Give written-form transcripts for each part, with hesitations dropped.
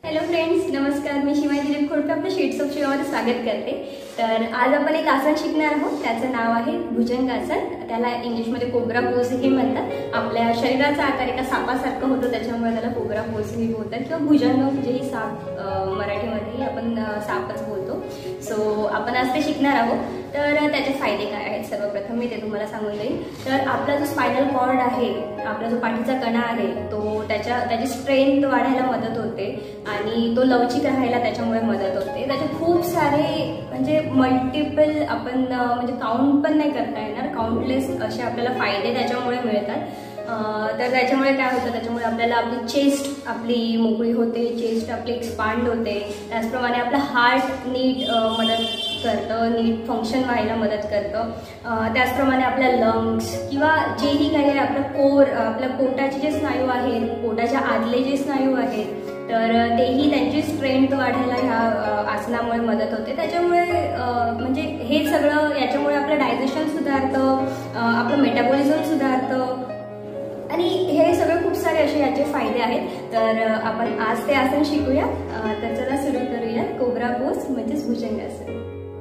Hello friends, नमस्कार. मी शिवाजी दिलीप खोडके आपल्या sheets of शिवामध्ये स्वागत करते. तर आज आपण एक आसन शिकणार आहोत. त्याचं नाव आहे भुजंगासन. त्याला इंग्लिशमध्ये कोब्रा पोजही म्हणतात. आपल्या शरीराचा आकार एका सापासारखं होतं, त्याच्यामुळे त्याला कोब्रा पोजही बोलतात किंवा भुजंग म्हणजेही साप, मराठीमध्येही आपण सापच बोलतो. सो आपण आज ते शिकणार आहोत. तर त्याचे फायदे काय आहेत सर्वप्रथम मी ते तुम्हाला सांगून देईन. तर आपला जो स्पायनल कॉर्ड आहे, आपला जो पाठीचा कणा आहे, तो त्याची स्ट्रेंथ वाढायला मदत होते आणि तो लवचिक राहायला त्याच्यामुळे मदत होते. त्याचे खूप सारे म्हणजे मल्टिपल आपण म्हणजे काउंट पण नाही करता येणार, काउंटलेस असे आपल्याला फायदे त्याच्यामुळे मिळतात. तर त्याच्यामुळे काय होतं, त्याच्यामुळे आपल्याला आपली चेस्ट आपली मोकळी होते, चेस्ट आपली एक्सपांड होते. त्याचप्रमाणे आपलं हार्ट नीट मदत करतं, नीट फंक्शन व्हायला मदत करतं. त्याचप्रमाणे आपल्या लंग्स किंवा जेही काही आहे आपलं कोर, आपल्या पोटाचे जे स्नायू आहेत, पोटाच्या आतले जे स्नायू आहेत, तर तेही त्यांची स्ट्रेंथ वाढायला ह्या आसनामुळे मदत होते. त्याच्यामुळे म्हणजे हे सगळं याच्यामुळे आपलं डायजेशन सुधारतं, आपलं मेटाबॉलिझम सुधारतं आणि हे सगळे खूप सारे असे याचे फायदे आहेत. तर आपण आज ते आसन शिकूया. तर चला सुरू करूया. कोब्रा पोज म्हणजेच भुजंगासन.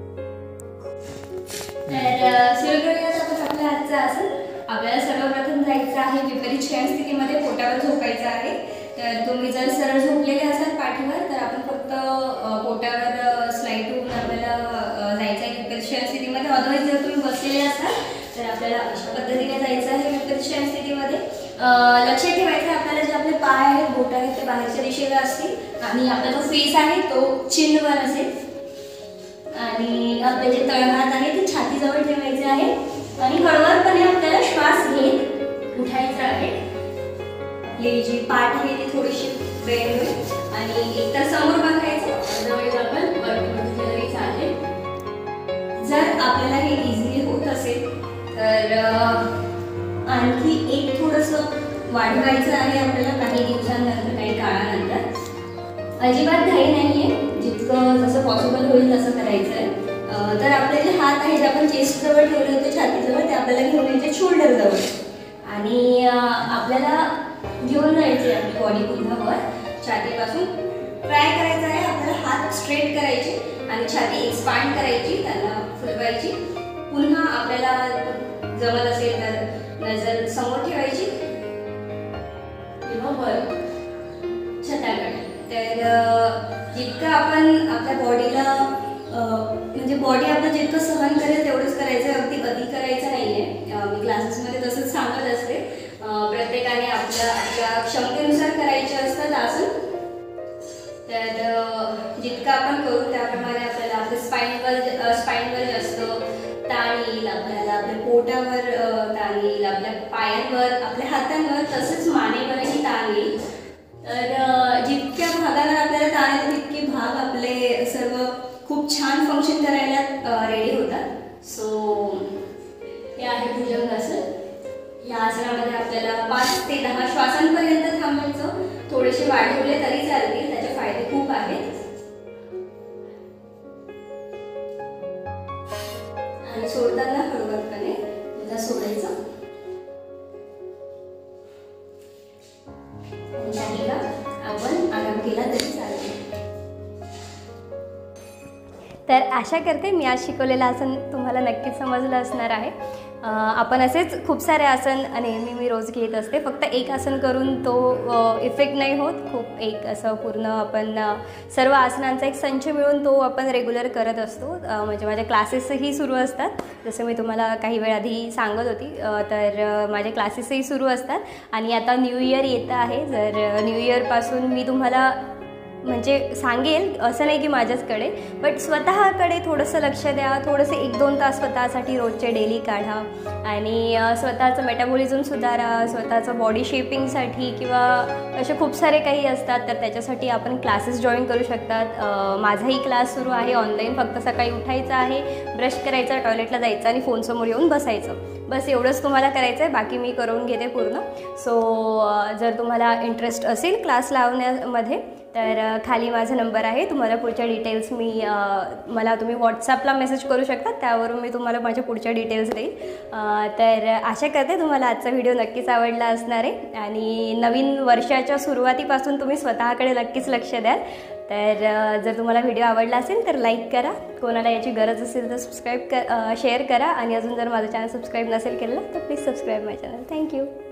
तर सुरू करूयात आपण आपलं आजचं आसन. आपल्याला सर्वप्रथम जायचं आहे विपरीत शयन स्थितीमध्ये, पोटावर झोपायचं आहे. तर तुम्ही जर सरळ झोपलेले असाल पाठीवर, तर आपण फक्त पोटावर स्लाइड होऊन आपल्याला जायचं आहे विपरीत शयन स्थितीमध्ये. अदरवाईज जर तुम्ही बसलेले असाल तर आपल्याला अशा पद्धतीने जायचं आहे विपरीत शयन स्थितीमध्ये. लक्षात ठेवायचं आहे आपल्याला जे आपले पाय आहेत, बोट आहेत, ते बाहेरच्या दिशेला असतील आणि आपला जो फेस आहे तो चिनवर असेल आणि आपले जे तळहात आहे ते छातीजवळ ठेवायचे आहे आणि हळूवारपणे आपल्याला श्वास घेत उठायचं आहे. आपली जी पाठ आहे ती थोडीशी बेंड होईल आणि एकतर समोर बघायचं, जवळ आपण वरती चालेल. जर आपल्याला हे इझिली होत असेल तर आणखी एक थोडंसं वाढवायचं आहे आपल्याला काही दिवसांनंतर, काही काळानंतर. अजिबात घाई नाहीये, जितकं जसं पॉसिबल होईल तसं करायचं आहे. तर आपले जे हात आहे, जे आपण चेस्ट जवळ ठेवले होते छातीजवळ, ते आपल्याला घेऊन यायचे शोल्डर जवळ आणि आपल्याला घेऊन जायचे आपली बॉडी पुन्हा वर छातीपासून. ट्राय करायचं आहे आपल्याला हात स्ट्रेट करायचे आणि छाती एक्सपांड करायची, त्यांना फुलवायची. पुन्हा आपल्याला जमत असेल तर नजर समोर ठेवायची किंवा वर छताकडे. तर जितकं आपण आपल्या बॉडीला म्हणजे बॉडी आपलं जितकं सहन करेल तेवढंच करायचं, अगदी करायचं नाहीये. मी क्लासेसमध्ये तसंच सांगत असते, प्रत्येकाने आपल्या क्षमतेनुसार करायचे असतात आसन. तर जितकं आपण करू त्याप्रमाणे आपल्याला आपल्या स्पाईनवर जास्त ताण येईल, आपल्याला आपल्या पोटावर ताण येईल, आपल्या पायांवर, आपल्या हातांवर, तसंच मानेवरही ताण येईल. तर जितक्या भागावर आपल्याला ताण येतो तितके भाग आपले सर्व खूप छान फंक्शन करायला रेडी होतात. सो हे आहे भुजंगासन. या आसनामध्ये आपल्याला 5 ते 10 श्वासांपर्यंत थांबायचं. थोडेसे वाढवले तरी चालतील, त्याचे फायदे खूप आहेत. आणि सोडताना हळूवारपणे तुला सोडायचं. आपण आराम केला तरी चालेल. तर आशा करते मी आज शिकवलेलं आसन तुम्हाला नक्कीच समजलं असणार आहे. आपण असेच खूप सारे आसन नेहमी मी रोज घेत असते. फक्त एक आसन करून तो इफेक्ट नाही होत. खूप एक असं पूर्ण आपण सर्व आसनांचा एक संच मिळून तो आपण रेग्युलर करत असतो. म्हणजे माझ्या क्लासेसही सुरू असतात, जसं मी तुम्हाला काही वेळ आधी सांगत होती. तर माझे क्लासेसही सुरू असतात आणि आता न्यू इयर येतं आहे. जर न्यू इयरपासून मी तुम्हाला म्हणजे सांगेल, असं नाही की माझ्याचकडे, बट स्वतःकडे थोडंसं लक्ष द्या. थोडंसं 1-2 तास स्वतःसाठी रोजचे डेली काढा आणि स्वतःचं मेटाबॉलिझम सुधारा, स्वतःचं बॉडी शेपिंगसाठी किंवा असे खूप सारे काही असतात. तर त्याच्यासाठी आपण क्लासेस जॉईन करू शकतात. माझाही क्लास सुरू आहे ऑनलाईन. फक्त सकाळी उठायचं आहे, ब्रश करायचं, टॉयलेटला जायचं आणि फोनसमोर येऊन बसायचं. बस एवढंच तुम्हाला करायचं आहे, बाकी मी करून घेते पूर्ण. सो जर तुम्हाला इंटरेस्ट असेल क्लास लावण्यामध्ये तर खाली माझा नंबर आहे, तुम्हाला पुढच्या डिटेल्स मला तुम्ही व्हॉट्सॲपला मेसेज करू शकता, त्यावरून मी तुम्हाला माझ्या पुढच्या डिटेल्स देईल. तर आशा करते तुम्हाला आजचा व्हिडिओ नक्कीच आवडला असणार आहे आणि नवीन वर्षाच्या सुरुवातीपासून तुम्ही स्वतःकडे नक्कीच लक्ष द्याल. तर जर तुम्हाला व्हिडिओ आवडला असेल तर लाईक करा, कोणाला याची गरज असेल तर शेअर करा आणि अजून जर माझं चॅनल सबस्क्राईब नसेल केलं तर please subscribe my channel. Thank you.